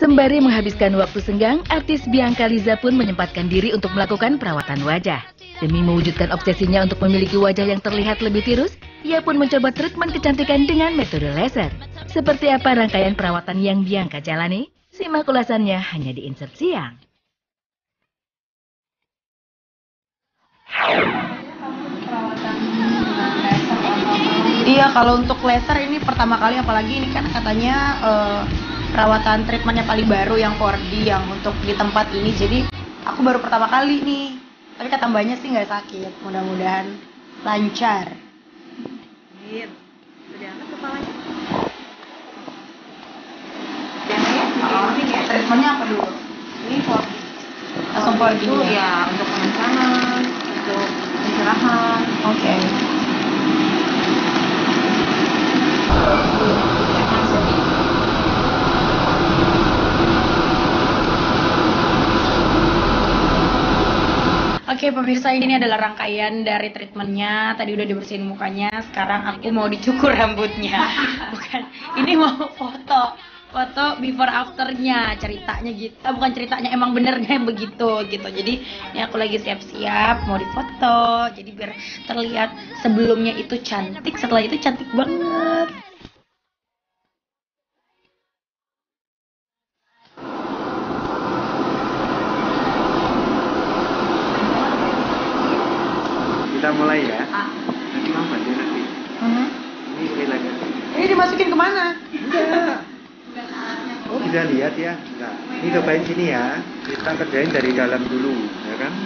Sembari menghabiskan waktu senggang, artis Bianca Liza pun menyempatkan diri untuk melakukan perawatan wajah. Demi mewujudkan obsesinya untuk memiliki wajah yang terlihat lebih tirus, ia pun mencoba treatment kecantikan dengan metode laser. Seperti apa rangkaian perawatan yang Bianca jalani? Simak ulasannya hanya di Insert Siang. Iya, kalau untuk laser ini pertama kali, apalagi ini kan katanya perawatan treatmentnya paling baru yang 4D yang untuk di tempat ini, jadi aku baru pertama kali nih. Tapi kata mbaknya sih nggak sakit, mudah-mudahan lancar. Udah angkat kepalanya. Treatmentnya apa dulu? Ini 4D. Langsung 4D Itu ya untuk pengencangan, untuk pencerahan. Oke. Oke pemirsa, ini adalah rangkaian dari treatmentnya. Tadi udah dibersihin mukanya, sekarang aku mau dicukur rambutnya. Bukan, ini mau foto before afternya, ceritanya gitu. Bukan ceritanya, emang benernya begitu gitu. Jadi ini aku lagi siap-siap mau difoto, jadi biar terlihat sebelumnya itu cantik, setelah itu cantik banget. Kita mulai ya. Nanti mau bantu nanti. Ini lagi. Ini dimasukin kemana? Enggak. Oh bisa lihat ya. Enggak. Ini cobain sini ya. Kita kerjain dari dalam dulu, ya kan?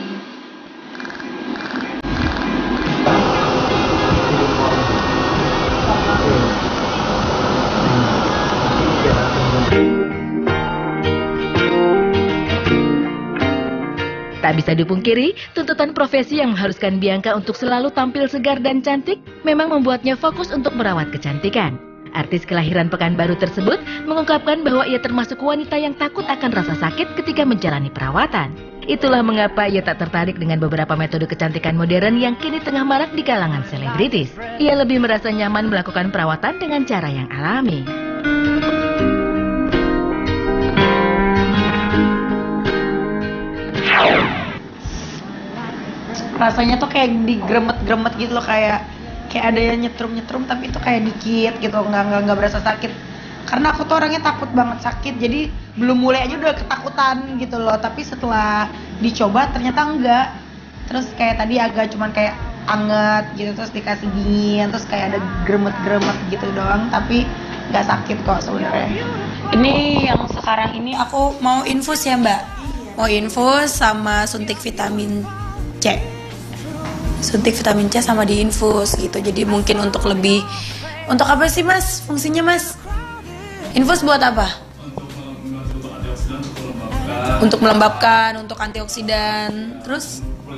Tak bisa dipungkiri, tuntutan profesi yang mengharuskan Bianca untuk selalu tampil segar dan cantik memang membuatnya fokus untuk merawat kecantikan. Artis kelahiran Pekanbaru tersebut mengungkapkan bahwa ia termasuk wanita yang takut akan rasa sakit ketika menjalani perawatan. Itulah mengapa ia tak tertarik dengan beberapa metode kecantikan modern yang kini tengah marak di kalangan selebritis. Ia lebih merasa nyaman melakukan perawatan dengan cara yang alami. Rasanya tuh kayak digremet-gremet gitu loh, kayak ada yang nyetrum tapi itu kayak dikit gitu, nggak berasa sakit. Karena aku tuh orangnya takut banget sakit, jadi belum mulai aja udah ketakutan gitu loh. Tapi setelah dicoba ternyata enggak. Terus kayak tadi agak cuman kayak anget gitu, terus dikasih dingin, terus kayak ada gremet-gremet gitu doang, tapi nggak sakit kok sebenarnya. Ini yang sekarang ini aku mau infus ya mbak, mau infus sama suntik vitamin C. Suntik vitamin C sama diinfus gitu. Jadi mungkin untuk apa sih mas fungsinya mas? Infus buat apa? Untuk melembabkan, untuk antioksidan. Terus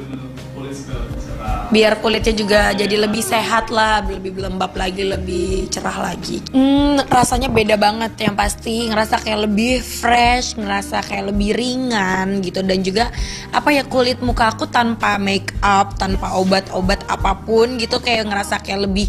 biar kulitnya juga jadi lebih sehat lah, lebih lembab lagi, lebih cerah lagi. Rasanya beda banget yang pasti, ngerasa kayak lebih fresh, ngerasa kayak lebih ringan gitu. Dan juga kulit muka aku tanpa make up, tanpa obat-obat apapun gitu, kayak ngerasa kayak lebih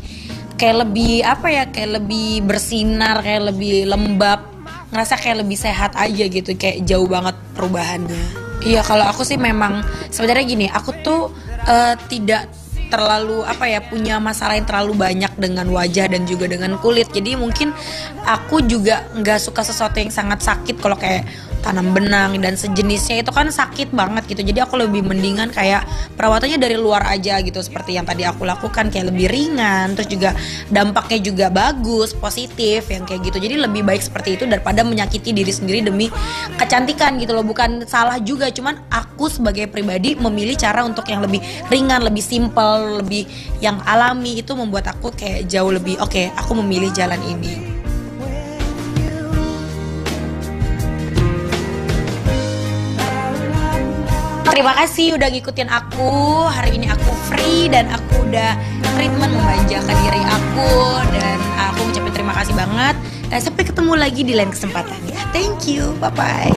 bersinar, kayak lebih lembab, ngerasa kayak lebih sehat aja gitu, kayak jauh banget perubahannya. Iya, kalau aku sih memang sebenarnya gini, aku tuh tidak terlalu punya masalah yang terlalu banyak dengan wajah dan juga dengan kulit. Jadi mungkin aku juga nggak suka sesuatu yang sangat sakit. Kalau kayak tanam benang dan sejenisnya itu kan sakit banget gitu. Jadi aku lebih mendingan kayak perawatannya dari luar aja gitu, seperti yang tadi aku lakukan, kayak lebih ringan, terus juga dampaknya juga bagus, positif yang kayak gitu. Jadi lebih baik seperti itu daripada menyakiti diri sendiri demi kecantikan gitu loh. Bukan salah juga, cuman aku sebagai pribadi memilih cara untuk yang lebih ringan, lebih simple, lebih yang alami. Itu membuat aku kayak jauh lebih oke, aku memilih jalan ini. Terima kasih udah ngikutin aku. Hari ini aku free dan aku udah treatment memanjakan diri aku. Dan aku ucapin terima kasih banget. Dan sampai ketemu lagi di lain kesempatan ya. Thank you, bye-bye.